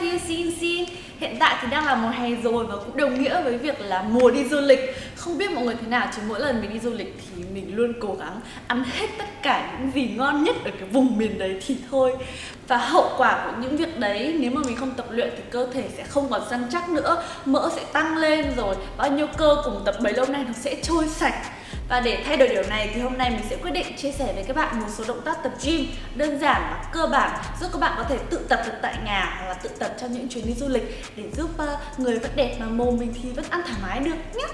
xin. Hiện tại thì đang là mùa hè rồi và cũng đồng nghĩa với việc là mùa đi du lịch. Không biết mọi người thế nào chứ mỗi lần mình đi du lịch thì mình luôn cố gắng ăn hết tất cả những gì ngon nhất ở cái vùng miền đấy thì thôi. Và hậu quả của những việc đấy, nếu mà mình không tập luyện thì cơ thể sẽ không còn săn chắc nữa, mỡ sẽ tăng lên, rồi bao nhiêu cơ cùng tập bấy lâu nay nó sẽ trôi sạch. Và để thay đổi điều này thì hôm nay mình sẽ quyết định chia sẻ với các bạn một số động tác tập gym đơn giản và cơ bản giúp các bạn có thể tự tập được tại nhà hoặc là tự tập trong những chuyến đi du lịch để giúp người vẫn đẹp mà mồm mình thì vẫn ăn thoải mái được nhé.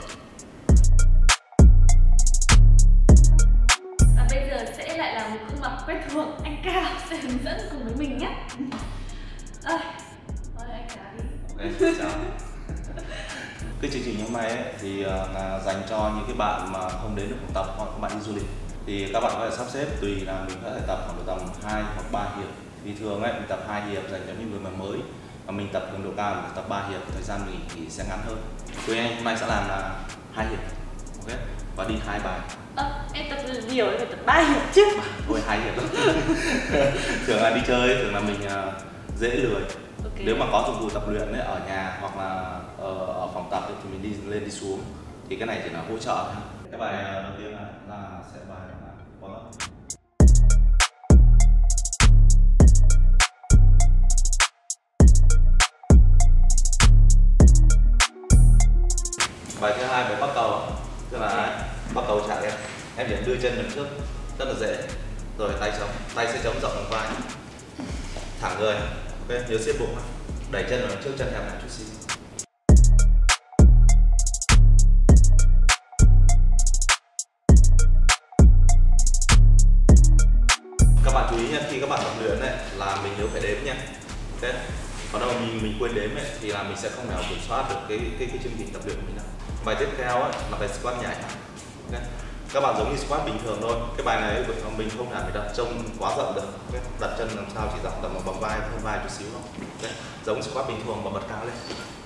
Và bây giờ sẽ lại là một gương mặt quen thuộc, anh Cao sẽ hướng dẫn cùng với mình nhé. Mời anh Cao đi. Ok, chào. Cái chương trình ngày hôm nay ấy, thì là dành cho những cái bạn mà không đến được phòng tập hoặc các bạn đi du lịch, thì các bạn có thể sắp xếp tùy là mình có thể tập khoảng độ tầm 2 hoặc 3 hiệp. Vì thường ấy mình tập 2 hiệp dành cho những người mà mới, và mình tập cường độ cao mình tập 3 hiệp, thời gian mình thì sẽ ngắn hơn. Tụi em hôm nay sẽ làm là 2 hiệp, ok, và đi 2 bài. Em tập nhiều em phải tập 3 hiệp chứ. Thôi 2 hiệp thôi. Thường là đi chơi, thường là mình dễ lười. Okay. Nếu mà có dụng cụ tập luyện ấy, ở nhà hoặc là ở phòng tập ấy, thì mình đi lên đi xuống, thì cái này chỉ là hỗ trợ thôi. Cái bài đầu tiên là sẽ bài là warm up. Bài thứ hai bài bắt cầu, tức là bắt cầu chạy em chỉ đưa chân lên trước rất là dễ, rồi tay sẽ chống rộng vai, thẳng người, ok, nhớ siết bụng, đẩy chân vào trước, chân hẹp lại chút xíu. Các bạn chú ý nha, khi các bạn tập luyện ấy, là mình nhớ phải đếm nha, ok. Còn đâu mình quên đếm ấy, thì là mình sẽ không nào kiểm soát được cái chương trình tập luyện của mình đâu. Bài tiếp theo ấy, là bài squat nhảy, okay. Các bạn giống như squat bình thường thôi. Cái bài này mình không phải đặt trông quá rộng được, okay. Đặt chân làm sao chỉ rộng tầm bằng vai, hơn vai chút xíu thôi, okay. Giống squat bình thường mà bật cao lên.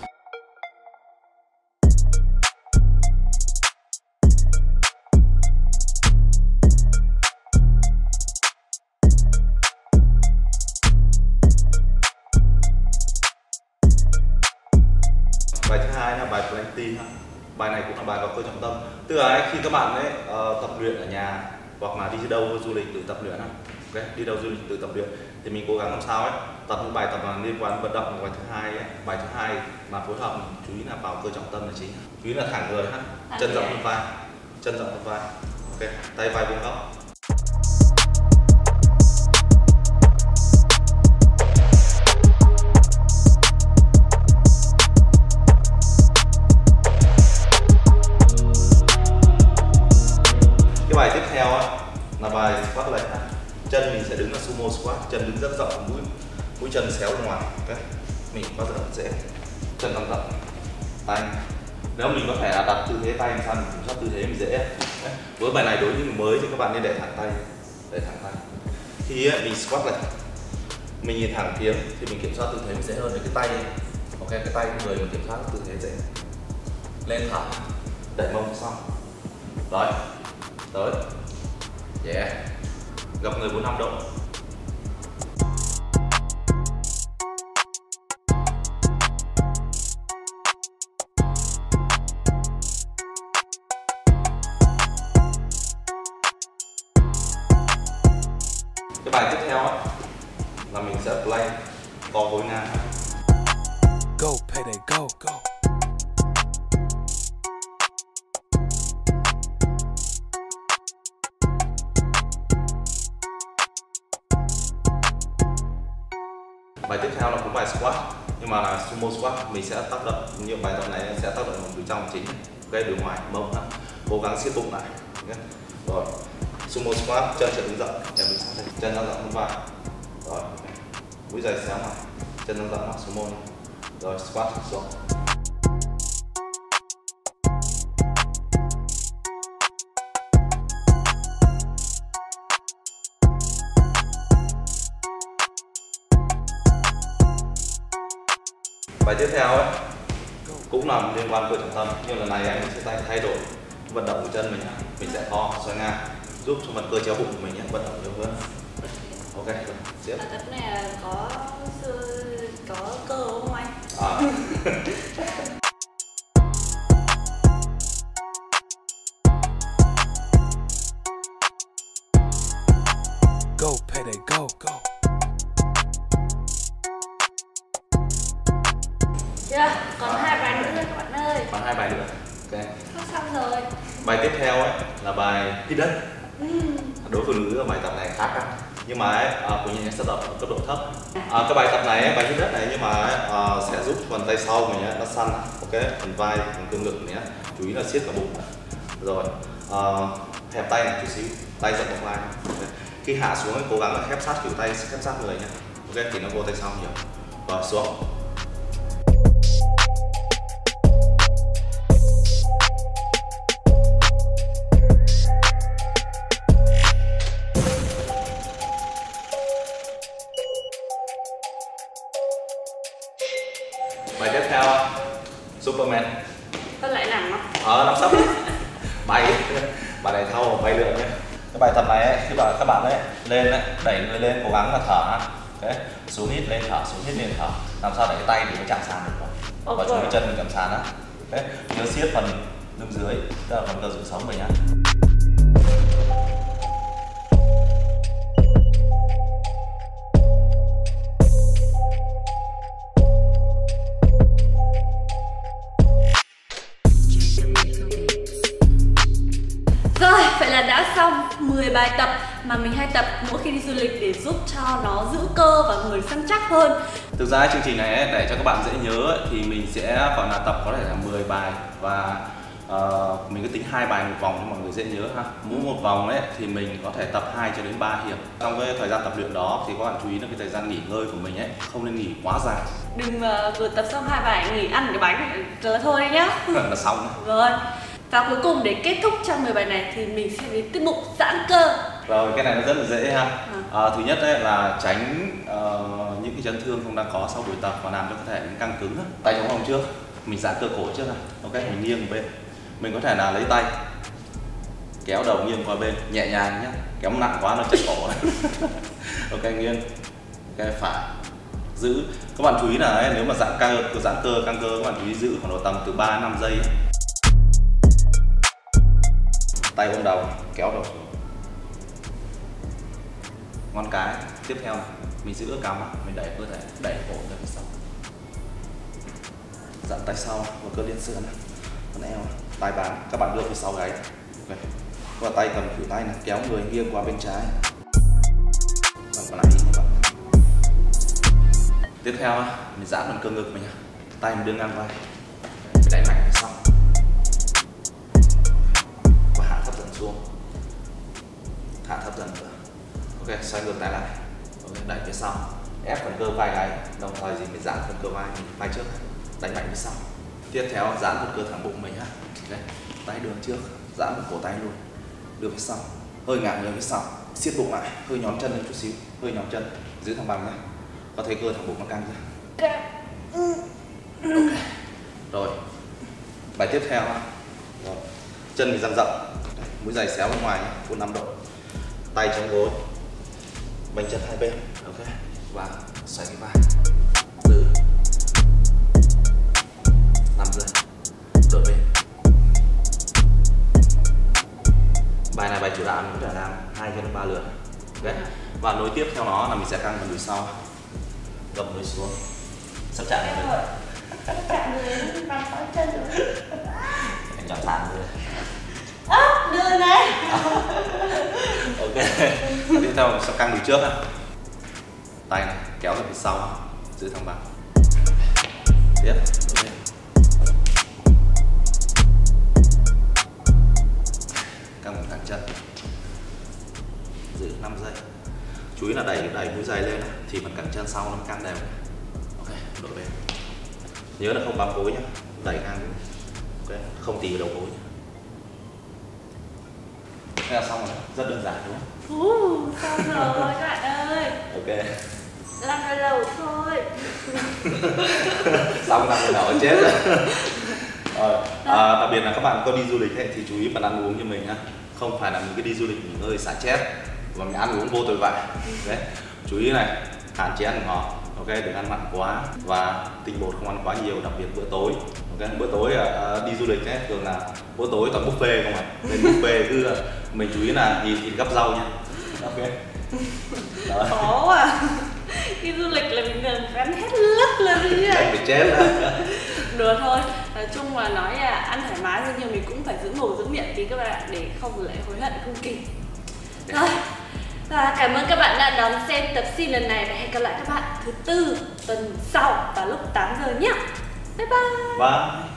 Bài thứ hai là bài plank. Bài này cũng là bài có cơ trọng tâm. Tức là khi các bạn ấy tập luyện ở nhà hoặc là đi đâu du lịch tự tập luyện, okay. Đi đâu du lịch tự tập luyện thì mình cố gắng làm sao ấy tập những bài tập liên quan đến vận động. Bài thứ hai ấy, bài thứ hai mà phối hợp mình chú ý là vào cơ trọng tâm là chính. Chú ý là thẳng người, chân rộng hơn vai, ok, tay vai vuông góc. Bài tiếp theo là bài squat leg. Chân mình sẽ đứng là sumo squat, chân đứng rất rộng, mũi chân xéo ra ngoài, okay. Mình bao giờ dễ chân rộng, tay. Nếu mình có thể là đặt tư thế tay làm sao mình kiểm soát tư thế mình dễ. Okay. Với bài này đối với người mới thì các bạn nên để thẳng tay. Khi mình squat leg, mình nhìn thẳng kiếm thì mình kiểm soát tư thế mình dễ hơn. Với cái tay, ok, cái tay người mình kiểm soát tư thế dễ. Lên thẳng, đẩy mông xong, rồi. Tới, yeah, gập người 45 độ. Cái bài tiếp theo là mình sẽ plank, co gối ngang. Go payday, go. Bài tiếp theo là cũng bài squat, nhưng mà là sumo squat. Mình sẽ tác động, như bài tập này sẽ tác động từ trong chính, cái từ ngoài mông, cố gắng siết bụng lại, rồi sumo squat, chân sẽ đứng rộng, em đứng sát đây, chân rộng hơn vai, rồi mũi giày xéo ngoài, chân rộng là sumo, rồi squat xuống. Bài tiếp theo ấy cũng là liên quan cơ trọng tâm, nhưng lần này anh sẽ thay đổi vận động của chân mình sẽ co xoay ngang giúp cho phần cơ chéo bụng của mình vận động nhiều hơn. Ok, tiếp. Tập này là có cơ không? Go, payday, go, go. Chưa, còn 2 bài nữa thôi các bạn ơi. Còn 2 bài nữa. Ok. Sắp xong rồi. Bài tiếp theo ấy là bài hít đất. Đối với phụ nữ bài tập này khá căng, nhưng mà của mình sẽ tập ở cấp độ thấp. Cái bài tập này, bài hít đất này nhưng mà sẽ giúp phần tay sau mình nó săn, ok, phần vai, phần cơ ngực nhé. Chú ý là siết cả bụng. Rồi hẹp tay này chút xíu, tay rộng bọc vai. Okay. Khi hạ xuống cố gắng là khép sát kiểu tay, khép sát người nhé. Ok, thì nó vô tay sau nhiều. Rồi xuống. Bài tiếp theo Superman. Tôi lại nằm á. Nằm sấp. Bài này thâu bay lượn nhé. Cái bài tập này ấy, khi mà các bạn ấy lên ấy, đẩy người lên cố gắng là thở, okay. Xuống hít lên thở, xuống hít lên thở, làm sao để cái tay đừng có chạm sàn được, và chúng cái chân mình cầm sàn á, okay. Nhớ siết phần lưng dưới, tức là phần cơ dựng sống mình nhá. Rồi, vậy là đã xong 10 bài tập mà mình hay tập mỗi khi đi du lịch để giúp cho nó giữ cơ và người săn chắc hơn. Thực ra chương trình này ấy, để cho các bạn dễ nhớ ấy, thì mình sẽ gọi là tập có thể là 10 bài và mình cứ tính 2 bài một vòng cho mọi người dễ nhớ ha. Mỗi một vòng ấy thì mình có thể tập 2 cho đến 3 hiệp. Trong cái thời gian tập luyện đó thì các bạn chú ý là cái thời gian nghỉ ngơi của mình ấy không nên nghỉ quá dài. Đừng vừa tập xong 2 bài nghỉ ăn cái bánh rồi thôi nhá. Là xong. Rồi. Và cuối cùng để kết thúc trong 10 bài này thì mình sẽ đến tiết mục giãn cơ. Rồi cái này nó rất là dễ ha. Thứ nhất ấy là tránh những cái chấn thương không đang có sau buổi tập và làm cho cơ thể mình căng cứng. Tay chống hông trước, mình giãn cơ cổ trước này. Ok, mình nghiêng một bên. Mình có thể là lấy tay kéo đầu nghiêng qua bên nhẹ nhàng nhé, kéo nặng quá nó chật cổ. Ok, nghiêng. Ok, phải giữ. Các bạn chú ý là ấy, nếu mà giãn cơ căng cơ các bạn chú ý giữ khoảng độ tầm từ 3 đến 5 giây ấy. Tay ôm đầu, kéo đầu xuống. Ngón cái tiếp theo này, mình giữ ở cằm, mình đẩy cơ thể, đẩy cổ ra phía sau. Dặn tay sau và cơ liên sườn, con eo, tay bám, các bạn đưa phía sau gáy. Ok. Và tay cầm khuỷu tay này, kéo người nghiêng qua bên trái. Còn lại như vậy. Tiếp theo mình giãn phần cơ ngực mình, tay mình đưa ngang vai, đẩy mạnh phía sau. Xuống, hạ thấp dần nữa. Ok, xoay ngược tay lại. Ok, đẩy phía sau, ép phần cơ vai gáy, đồng thời gì phải giãn phần cơ vai mình, vai trước, đánh mạnh phía sau. Tiếp theo giãn phần cơ thẳng bụng mình ha. Ok, tay đưa trước, giãn phần cổ tay luôn, đưa phía sau, hơi ngả người phía sau, siết bụng lại, hơi nhón chân lên chút xíu, hơi nhón chân, giữ thăng bằng nhé. Có thấy cơ thẳng bụng nó căng chưa? Ok, rồi, bài tiếp theo ha. Rồi. Chân mình dang rộng, mũi giày xéo ra ngoài, vuông 5 độ, tay chống gối, bành chân hai bên, ok, và xoay cái vai, giữ, 5 giây, đổi bên. Bài này bài chủ đạo mình có thể làm 2 đến 3 lượt, ok. Và nối tiếp theo nó là mình sẽ căng phần đùi sau, gập người xuống, sắp chạm người, chạm người bằng sáu chân rồi. anh chạm sàn rồi. Đưa này. Ok. Tiếp theo mình sẽ căng đùi trước ha. Tay này kéo ra phía sau, giữ thăng bằng. Tiếp. Okay. Căng một cẳng chân. Giữ 5 giây. Chú ý là đẩy mũi giày lên thì phần cẳng chân sau nó căng đều. Ok, đổi bên. Nhớ là không bám gối nhá, đẩy ngang. Ok, không tì vào đầu gối nhá. Thế là xong rồi, rất đơn giản đúng không? Xong rồi các bạn ơi. Ok. Làm hơi lâu thôi. Xong làm nào chết rồi. Đặc biệt là các bạn có đi du lịch ấy, thì chú ý phần ăn uống như mình nhá. Không phải là mình cứ đi du lịch nghỉ ngơi xả chết và mình ăn uống vô tội vạ. Đấy. Chú ý này, hạn chế ăn ngọt, ok, đừng ăn mặn quá và tinh bột không ăn quá nhiều, đặc biệt bữa tối. Ok, bữa tối đi du lịch ấy, thường là bữa tối toàn buffet không ạ, nên buffet cứ mình chú ý là thịt gắp rau nha. Ok. Đó. Khó à. Đi du lịch là mình thường phải ăn hết lất lên đi nhỉ. Phải chết đó. Đùa thôi, nói chung là nói là ăn thoải mái thôi, nhưng mình cũng phải giữ mồm giữ miệng tí các bạn, để không lại hối hận không kịp. Rồi, và cảm ơn các bạn đã đón xem tập sim lần này, và hẹn gặp lại các bạn thứ tư tuần sau vào lúc 8 giờ nhé. Bye bye. Bye.